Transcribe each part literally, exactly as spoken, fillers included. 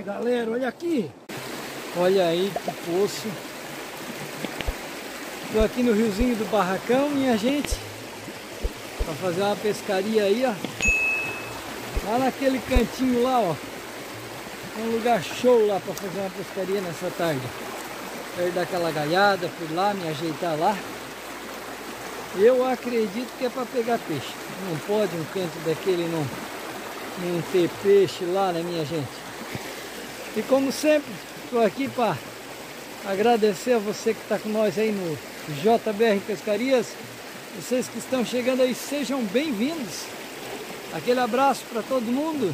Galera, olha aqui. Olha aí que poço. Estou aqui no riozinho do Barracão, minha gente. Para fazer uma pescaria aí, ó. Lá naquele cantinho lá, ó. É um lugar show lá para fazer uma pescaria nessa tarde. Perto daquela galhada, fui lá me ajeitar lá. Eu acredito que é para pegar peixe. Não pode um canto daquele não, não ter peixe lá, né, minha gente? E como sempre, estou aqui para agradecer a você que está com nós aí no J B R Pescarias. Vocês que estão chegando aí, sejam bem-vindos. Aquele abraço para todo mundo.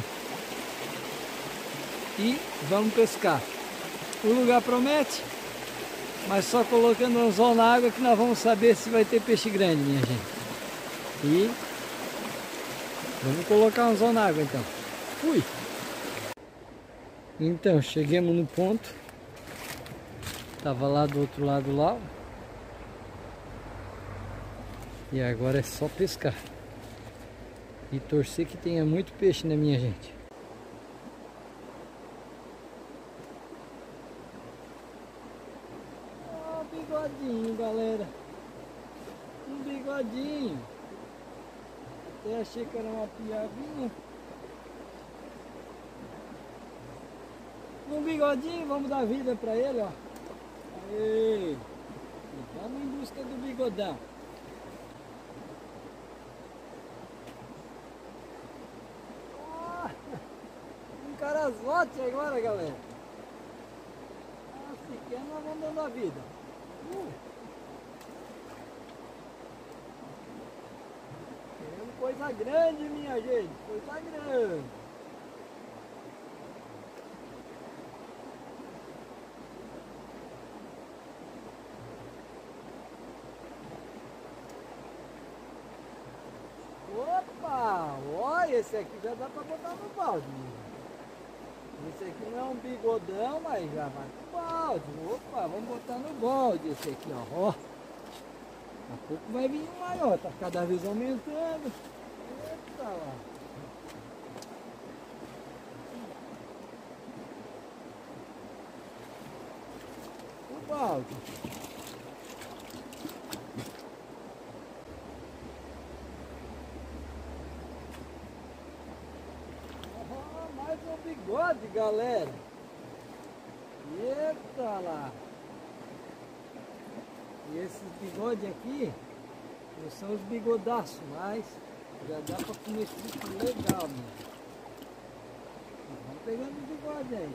E vamos pescar. O lugar promete, mas só colocando um anzol na água que nós vamos saber se vai ter peixe grande, minha gente. E vamos colocar um anzol na água então. Fui! Então, chegamos no ponto. Tava lá do outro lado lá. E agora é só pescar. E torcer que tenha muito peixe, né, minha gente? Ó, oh, bigodinho, galera. Um bigodinho. Até achei que era uma piabinha. Um bigodinho, vamos dar vida pra ele, ó. Aê! Vamos em busca do bigodão. Oh, um carazote agora, galera. Ah, se quer, nós vamos dando a vida. Uh. Querendo coisa grande, minha gente. Coisa grande. Opa! Olha, esse aqui já dá pra botar no balde. Esse aqui não é um bigodão, mas já vai pro balde. Opa, vamos botar no balde esse aqui, ó. Ó. Daqui a pouco vai vir um maior, tá cada vez aumentando. Eita lá. O balde. Mais um bigode, galera. Eita lá. E esses bigodes aqui não são os bigodaços, mas já dá para comer tipo legal, meu. Vamos pegando o bigode aí.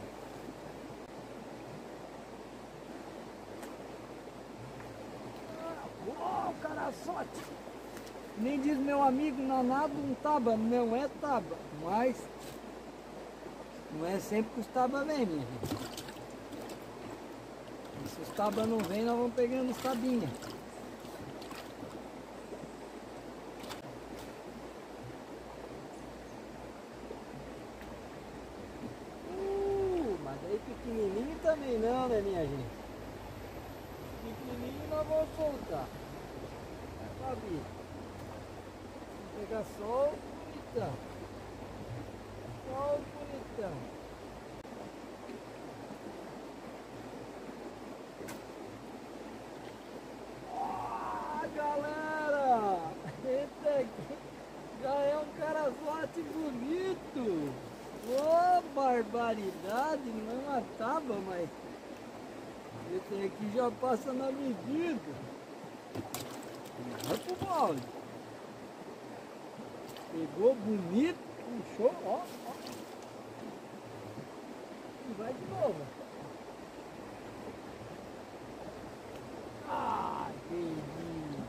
Ah, uou, caraçote! Nem diz meu amigo nanado um taba, não é taba, mas não é sempre que os tabas vêm, minha gente. E se os tabas não vêm, nós vamos pegando os tabinhas. Uh, mas aí pequenininho também não, né, minha gente? Pequenininho nós vamos soltar. É pra vir. Vamos pegar só o bonitão. Só o bonitão. Ah, galera! Esse aqui já é um carazote bonito. Ô, oh, barbaridade! Não é uma tábua, mas esse aqui já passa na medida. Vai pro balde. Pegou bonito, puxou, ó, ó. E vai de novo. Ah, que linda.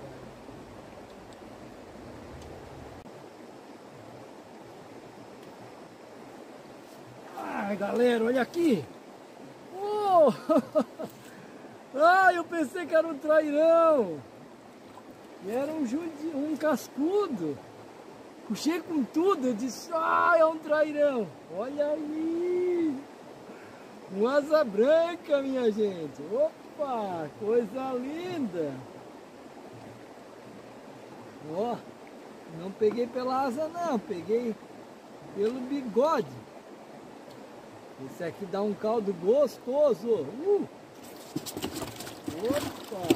Ai, galera, olha aqui. Oh! Ah, eu pensei que era um trairão. E era um, judi... um cascudo. Puxei com tudo, eu disse, ah, é um trairão. Olha aí. Um asa branca, minha gente. Opa, coisa linda. Ó, não peguei pela asa não, peguei pelo bigode. Esse aqui dá um caldo gostoso. Uh! Opa!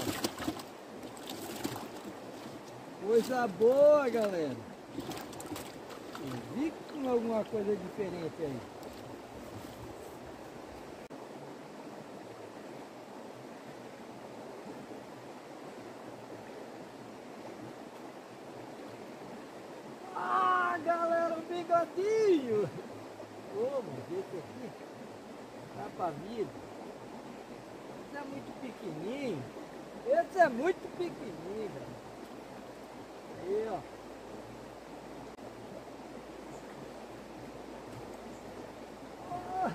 Coisa boa, galera. Eu vi com alguma coisa diferente aí. Ah, galera, o bigodinho. Ô, mas esse aqui tá pra vida. Esse é muito pequenininho. Esse é muito pequenininho, galera. Aí, ó. Ó,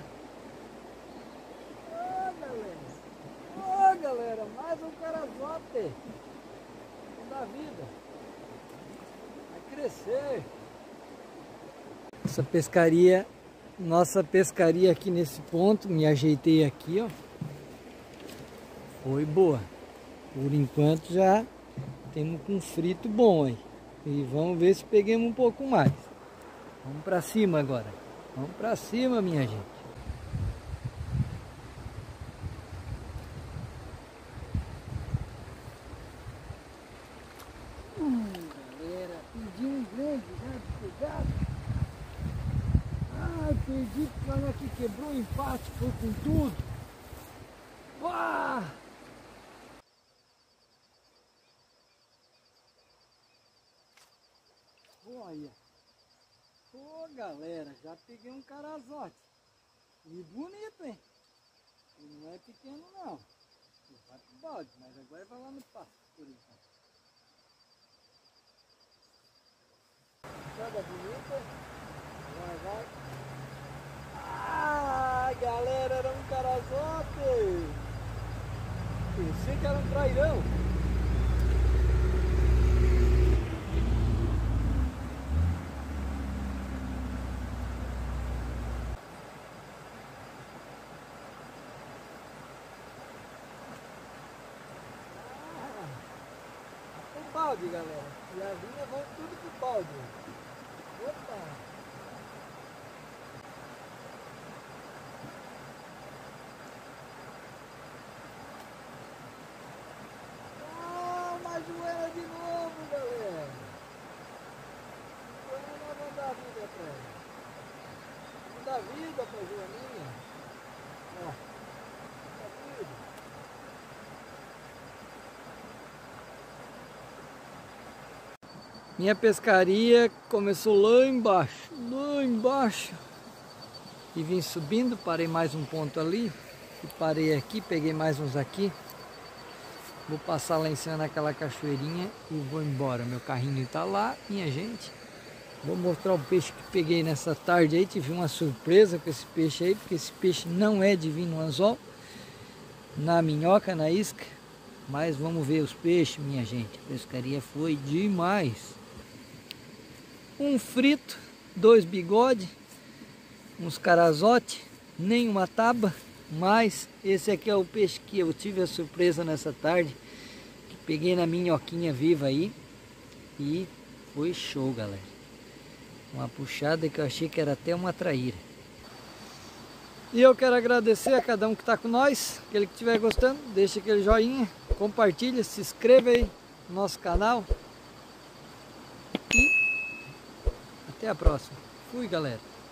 ó, galera. Ó, galera, mais um carazote da vida. Vai crescer. Essa pescaria, nossa pescaria aqui nesse ponto, me ajeitei aqui, ó. Foi boa. Por enquanto já temos um frito bom aí. E vamos ver se peguemos um pouco mais. Vamos pra cima agora. Vamos pra cima, minha gente. Hum, galera, perdi um grande já de pegada. Ai, perdi porque olha aqui, quebrou o empate, foi com tudo. Uau! Olha, ô galera, já peguei um carazote. E bonito, hein? Ele não é pequeno não. Ele vai pro balde, mas agora vai lá no passo por enquanto. Joga bonita. Vai, vai. Ah, galera, era um carazote. Pensei que era um trairão. Balde, galera. E a linha vão tudo pro balde. Opa! Ah, uma joelha de novo, galera. Agora nós vamos dar vida pra ela. Vamos dar vida pra joaninha. Ó. Dá vida. Minha pescaria começou lá embaixo, lá embaixo, e vim subindo, parei mais um ponto ali, e parei aqui, peguei mais uns aqui, vou passar lá em cima naquela cachoeirinha e vou embora. Meu carrinho tá lá, minha gente. Vou mostrar o peixe que peguei nessa tarde aí, tive uma surpresa com esse peixe aí, porque esse peixe não é de vir no anzol, na minhoca, na isca, mas vamos ver os peixes, minha gente. A pescaria foi demais. Um frito, dois bigodes, uns carazote, nenhuma taba, mas esse aqui é o peixe que eu tive a surpresa nessa tarde, que peguei na minhoquinha viva aí, e foi show, galera. Uma puxada que eu achei que era até uma traíra. E eu quero agradecer a cada um que está com nós, aquele que estiver gostando, deixa aquele joinha, compartilha, se inscreva aí no nosso canal. E até a próxima. Fui, galera.